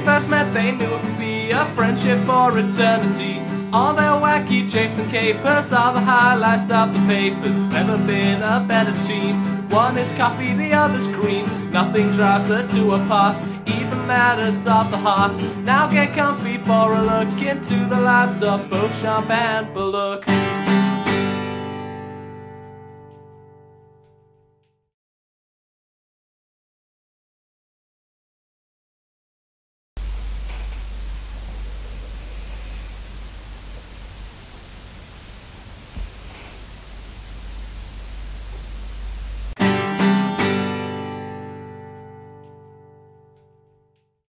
first met they knew it would be a friendship for eternity. All their wacky japes and capers are the highlights of the papers. There's never been a better team. One is coffee, the other's cream. Nothing drives the two apart, even matters of the heart. Now get comfy for a look into the lives of Beauchamp and Bullock.